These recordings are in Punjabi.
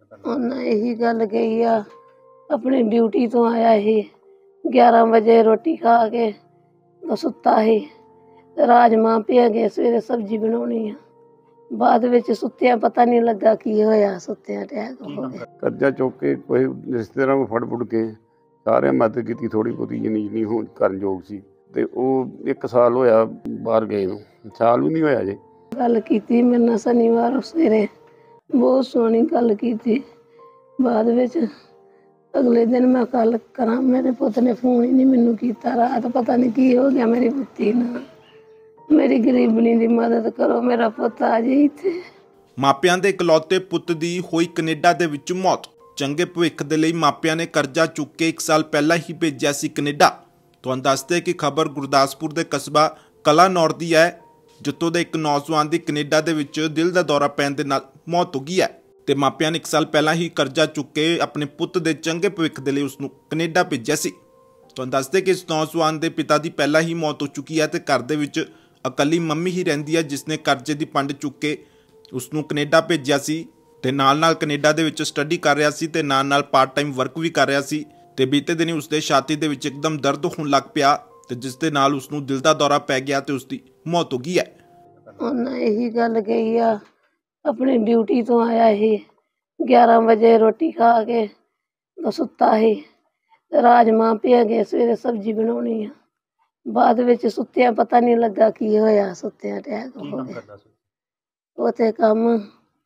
ਉਹਨਾਂ ਇਹੀ ਗੱਲ ਕਹੀ ਆ, ਆਪਣੀ ਡਿਊਟੀ ਤੋਂ ਆਇਆ ਸੀ 11 ਵਜੇ ਰੋਟੀ ਖਾ ਕੇ ਸੁੱਤਾ ਸੀ। ਰਾਜਮਾਂਹ ਭਿਓ ਗਏ, ਸਵੇਰੇ ਸਬਜ਼ੀ ਬਣਾਉਣੀ ਆ। ਬਾਅਦ ਵਿੱਚ ਸੁੱਤਿਆਂ ਪਤਾ ਨਹੀਂ ਲੱਗਾ ਕੀ ਹੋਇਆ, ਸੁੱਤਿਆਂ ਅਟੈਕ ਹੋ ਗਿਆ। ਕਰਜ਼ਾ ਚੁੱਕ ਕੇ ਕੋਈ ਰਿਸ਼ਤੇਦਾਰਾਂ ਨੂੰ ਫੜ ਕੇ ਸਾਰਿਆਂ ਮਦਦ ਕੀਤੀ, ਥੋੜ੍ਹੀ ਬਹੁਤੀ ਜਿੰਨੀ ਹੋਣ ਕਰਨ ਯੋਗ ਸੀ। ਤੇ ਉਹ 1 ਸਾਲ ਹੋਇਆ ਬਾਹਰ ਗਏ ਨੂੰ, ਸਾਲ ਵੀ ਨਹੀਂ ਹੋਇਆ ਜੇ। ਗੱਲ ਕੀਤੀ ਮੇਰੇ ਨਾਲ ਸ਼ਨੀਵਾਰ ਸਵੇਰੇ, ਬਹੁਤ ਸੋਹਣੀ ਗੱਲ ਕੀਤੀ। ਬਾਅਦ ਵਿੱਚ ਅਗਲੇ ਦਿਨ ਮੈਂ ਕੱਲ ਕਰਾਂ, ਮੇਰੇ ਪੁੱਤ ਨੇ ਫੋਨ ਹੀ ਨਹੀਂ ਮੈਨੂੰ ਕੀਤਾ। ਰਾਤ ਪਤਾ ਨਹੀਂ ਕੀ ਹੋ ਗਿਆ ਮੇਰੀ ਪੁੱਤੀ ਨਾਲ। ਮੇਰੀ ਗਰੀਬਣੀ ਦੀ ਮਦਦ ਕਰੋ, ਮੇਰਾ ਪੁੱਤ ਆ ਜੇ ਇੱਥੇ। ਮਾਪਿਆਂ ਦੇ ਇਕਲੌਤੇ ਪੁੱਤ ਦੀ ਹੋਈ ਕੈਨੇਡਾ ਦੇ ਵਿੱਚ ਮੌਤ। ਚੰਗੇ ਭਵਿੱਖ ਦੇ ਲਈ ਮਾਪਿਆਂ ਨੇ ਕਰਜ਼ਾ ਚੁੱਕ ਕੇ 1 ਸਾਲ ਪਹਿਲਾਂ ਹੀ ਭੇਜਿਆ ਸੀ ਕੈਨੇਡਾ। ਤੁਹਾਨੂੰ ਦੱਸਦੇ ਕਿ ਖਬਰ ਗੁਰਦਾਸਪੁਰ ਦੇ ਕਸਬਾ ਕਲਾਨੌਰ ਦੀ ਹੈ, ਜਿੱਥੋਂ ਦੇ ਇੱਕ ਨੌਜਵਾਨ ਦੀ ਕੈਨੇਡਾ ਦੇ ਵਿੱਚ ਦਿਲ ਦਾ ਦੌਰਾ ਪੈਣ ਦੇ ਨਾਲ ਮੌਤ ਹੋ ਗਈ ਹੈ। ਤੇ ਮਾਪਿਆਂ ਨੇ 1 ਸਾਲ ਪਹਿਲਾਂ ਹੀ ਕਰਜ਼ਾ ਚੁੱਕ ਕੇ ਆਪਣੇ ਪੁੱਤ ਦੇ ਚੰਗੇ ਭਵਿੱਖ ਦੇ ਲਈ ਉਸ ਨੂੰ ਕੈਨੇਡਾ ਭੇਜਿਆ ਸੀ। ਤੁਹਾਨੂੰ ਦੱਸਦੇ ਕਿ ਇਸ ਨੌਜਵਾਨ ਦੇ ਪਿਤਾ ਦੀ ਪਹਿਲਾਂ ਹੀ ਮੌਤ ਹੋ ਚੁੱਕੀ ਹੈ ਤੇ ਘਰ ਦੇ ਵਿੱਚ ਇਕੱਲੀ ਮੰਮੀ ਹੀ ਰਹਿੰਦੀ ਹੈ, ਜਿਸ ਨੇ ਕਰਜ਼ੇ ਦੀ ਪੰਡ ਚੁੱਕ ਕੇ ਉਸ ਨੂੰ ਕੈਨੇਡਾ ਭੇਜਿਆ ਸੀ ਤੇ ਨਾਲ ਕੈਨੇਡਾ ਦੇ ਵਿੱਚ ਸਟੱਡੀ ਕਰ ਰਿਹਾ ਸੀ ਤੇ ਨਾਲ ਪਾਰਟ ਟਾਈਮ ਵਰਕ ਵੀ ਕਰ ਰਿਹਾ ਸੀ। ਤੇ ਬੀਤੇ ਦਿਨੀ ਉਸਦੇ ਛਾਤੀ ਦੇ ਵਿੱਚ ਇੱਕਦਮ ਦਰਦ ਹੋਣ ਲੱਗ ਪਿਆ ਤੇ ਜਿਸ ਦੇ ਨਾਲ ਉਸ ਨੂੰ ਦਿਲ ਦਾ ਦੌਰਾ ਪੈ ਗਿਆ ਤੇ ਉਸ ਦੀ ਮੌਤ ਹੋ ਗਈ ਹੈ। ਉਹਨਾਂ ਇਹੀ ਗੱਲ ਕਹੀ ਆ, ਆਪਣੀ ਡਿਊਟੀ ਤੋਂ ਆਇਆ ਸੀ 11 ਵਜੇ ਰੋਟੀ ਖਾ ਕੇ ਸੁੱਤਾ ਸੀ। ਰਾਜਮਾਂਹ ਭਿਓ ਗਏ, ਸਵੇਰੇ ਸਬਜ਼ੀ ਬਣਾਉਣੀ ਆ। ਬਾਅਦ ਵਿੱਚ ਸੁੱਤਿਆਂ ਪਤਾ ਨਹੀਂ ਲੱਗਾ ਕੀ ਹੋਇਆ, ਸੁੱਤਿਆਂ ਅਟੈਕ ਹੋ ਗਿਆ। ਉੱਥੇ ਕੰਮ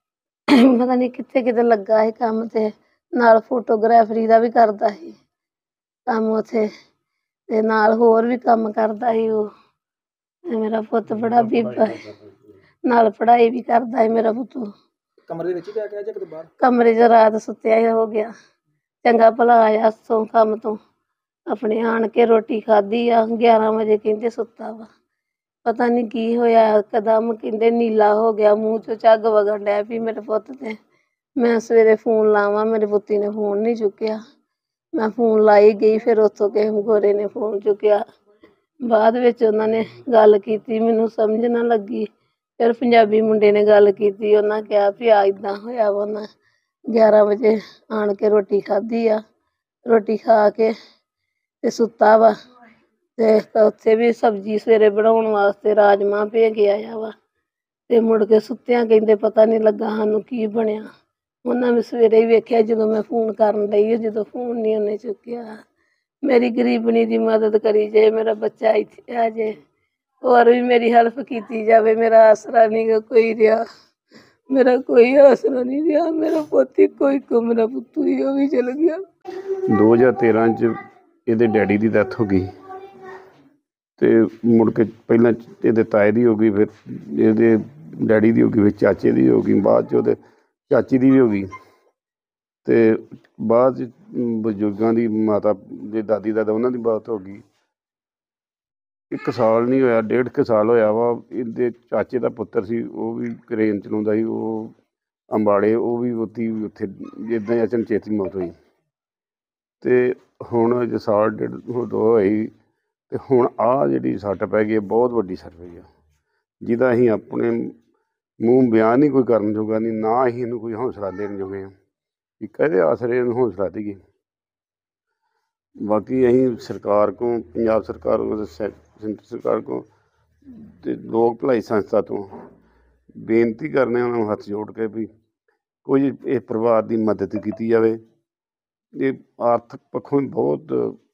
ਪਤਾ ਨਹੀਂ ਕਿੱਥੇ ਲੱਗਾ ਸੀ ਕੰਮ, ਤੇ ਨਾਲ ਫੋਟੋਗ੍ਰਾਫਰੀ ਦਾ ਵੀ ਕਰਦਾ ਸੀ ਕੰਮ ਉੱਥੇ, ਤੇ ਨਾਲ ਹੋਰ ਵੀ ਕੰਮ ਕਰਦਾ ਸੀ ਉਹ। ਮੇਰਾ ਪੁੱਤ ਬੜਾ ਬੀਬਾ ਹੈ, ਨਾਲ ਪੜ੍ਹਾਈ ਵੀ ਕਰਦਾ ਹੈ ਮੇਰਾ ਪੁੱਤ। ਕਮਰੇ ਵਿੱਚ ਹੀ ਪੈ ਗਿਆ ਜਾਂ ਕਿਤੇ ਬਾਹਰ? ਕਮਰੇ 'ਚ ਰਾਤ ਸੁੱਤਿਆ ਹੀ ਹੋ ਗਿਆ। ਚੰਗਾ ਭਲਾ ਆਇਆ ਕੰਮ ਤੋਂ, ਆਪਣੇ ਆਣ ਕੇ ਰੋਟੀ ਖਾਧੀ ਆ। 11 ਵਜੇ ਕਹਿੰਦੇ ਸੁੱਤਾ ਵਾ, ਪਤਾ ਨਹੀਂ ਕੀ ਹੋਇਆ, ਇੱਕਦਮ ਕਹਿੰਦੇ ਨੀਲਾ ਹੋ ਗਿਆ, ਮੂੰਹ 'ਚੋਂ ਝੱਗ ਵਗਣ ਡਿਆ ਵੀ ਮੇਰੇ ਪੁੱਤ ਤੇ। ਮੈਂ ਸਵੇਰੇ ਫੋਨ ਲਾਵਾਂ, ਮੇਰੀ ਪੁੱਤੀ ਨੇ ਫੋਨ ਨਹੀਂ ਚੁੱਕਿਆ। ਮੈਂ ਫੋਨ ਲਾਈ ਗਈ, ਫਿਰ ਉੱਥੋਂ ਕਿਸੇ ਗੋਰੇ ਨੇ ਫੋਨ ਚੁੱਕਿਆ। ਬਾਅਦ ਵਿੱਚ ਉਹਨਾਂ ਨੇ ਗੱਲ ਕੀਤੀ, ਮੈਨੂੰ ਸਮਝ ਨਾ ਲੱਗੀ। ਫਿਰ ਪੰਜਾਬੀ ਮੁੰਡੇ ਨੇ ਗੱਲ ਕੀਤੀ, ਉਹਨਾਂ ਕਿਹਾ ਵੀ ਆ ਇੱਦਾਂ ਹੋਇਆ ਵਾ। ਉਹਨਾਂ 11 ਵਜੇ ਆਣ ਕੇ ਰੋਟੀ ਖਾਧੀ ਆ, ਰੋਟੀ ਖਾ ਕੇ ਤੇ ਸੁੱਤਾ ਵਾ। ਤੇ ਉੱਥੇ ਵੀ ਸਬਜ਼ੀ ਸਵੇਰੇ ਬਣਾਉਣ ਵਾਸਤੇ ਰਾਜਮਾਂਹ ਭਿਓ ਕੇ ਆਇਆ ਵਾ, ਤੇ ਮੁੜ ਕੇ ਸੁੱਤਿਆਂ ਕਹਿੰਦੇ ਪਤਾ ਨਹੀਂ ਲੱਗਾ ਸਾਨੂੰ ਕੀ ਬਣਿਆ। ਉਹਨਾਂ ਵੀ ਸਵੇਰੇ ਹੀ ਵੇਖਿਆ ਜਦੋਂ ਮੈਂ ਫੋਨ ਕਰਨ ਡਈ, ਜਦੋਂ ਫੋਨ ਨਹੀਂ ਉਹਨੇ ਚੁੱਕਿਆ। ਮੇਰੀ ਗਰੀਬਣੀ ਦੀ ਮਦਦ ਕਰੀ ਜੇ, ਮੇਰਾ ਬੱਚਾ ਇੱਥੇ ਆ ਜੇ, ਹੋਰ ਵੀ ਮੇਰੀ ਹੈਲਪ ਕੀਤੀ ਜਾਵੇ। ਮੇਰਾ ਆਸਰਾ ਨਹੀਂ ਕੋਈ ਰਿਹਾ, ਮੇਰਾ ਕੋਈ ਆਸਰਾ ਨਹੀਂ ਰਿਹਾ। ਮੇਰਾ ਪੁੱਤ ਕੋਈ ਮੇਰਾ ਪੁੱਤੂ ਹੀ, ਉਹ ਵੀ ਚਲ ਗਿਆ। 2013 'ਚ ਇਹਦੇ ਡੈਡੀ ਦੀ ਡੈਥ ਹੋ ਗਈ, ਤੇ ਮੁੜ ਕੇ ਪਹਿਲਾਂ ਇਹਦੇ ਤਾਏ ਦੀ ਹੋ ਗਈ, ਫਿਰ ਇਹਦੇ ਡੈਡੀ ਦੀ ਹੋ ਗਈ, ਫਿਰ ਚਾਚੇ ਦੀ ਹੋ ਗਈ, ਬਾਅਦ 'ਚ ਉਹਦੇ ਚਾਚੀ ਦੀ ਵੀ ਹੋ ਗਈ। ਤੇ ਬਾਅਦ 'ਚ ਬਜ਼ੁਰਗਾਂ ਦੀ, ਮਾਤਾ ਦੇ ਦਾਦੀ ਦਾਦਾ, ਉਹਨਾਂ ਦੀ ਮੌਤ ਹੋ ਗਈ। 1 ਸਾਲ ਨਹੀਂ ਹੋਇਆ, 1.5 ਕੁ ਸਾਲ ਹੋਇਆ ਵਾ। ਇਹਦੇ ਚਾਚੇ ਦਾ ਪੁੱਤਰ ਸੀ, ਉਹ ਵੀ ਕਰੇਨ ਚਲਾਉਂਦਾ ਸੀ, ਉਹ ਅੰਬਾਲੇ, ਉਹ ਵੀ ਉੱਥੇ ਇੱਦਾਂ ਹੀ ਅਚਨਚੇਤ ਮੌਤ ਹੋਈ। ਤੇ ਹੁਣ ਜੇ ਸਾਲ 1.5 ਦੋ ਹੋਈ, ਤੇ ਹੁਣ ਆਹ ਜਿਹੜੀ ਸੱਟ ਪੈ ਗਈ, ਬਹੁਤ ਵੱਡੀ ਸੱਟ ਪਈ ਆ, ਜਿਹਦਾ ਅਸੀਂ ਆਪਣੇ ਮੂੰਹ ਬਿਆਨ ਨਹੀਂ ਕੋਈ ਕਰਨ ਜੋਗਾ ਨਹੀਂ, ਨਾ ਅਸੀਂ ਇਹਨੂੰ ਕੋਈ ਹੌਸਲਾ ਦੇਣ ਜੋਗੇ ਹਾਂ ਕਿ ਕਾਹਦੇ ਆਸਰੇ ਇਹਨੂੰ ਹੌਸਲਾ ਦੇਈਏ। ਬਾਕੀ ਅਸੀਂ ਸਰਕਾਰ ਕੋਲ, ਪੰਜਾਬ ਸਰਕਾਰ ਕੋਲ, ਸੈਂਟਰ ਸਰਕਾਰ ਕੋਲ ਤੇ ਲੋਕ ਭਲਾਈ ਸੰਸਥਾ ਤੋਂ ਬੇਨਤੀ ਕਰਨੇ, ਉਹਨਾਂ ਨੂੰ ਹੱਥ ਜੋੜ ਕੇ ਵੀ ਕੁਝ ਇਸ ਪਰਿਵਾਰ ਦੀ ਮਦਦ ਕੀਤੀ ਜਾਵੇ। ਇਹ ਆਰਥਿਕ ਪੱਖੋਂ ਬਹੁਤ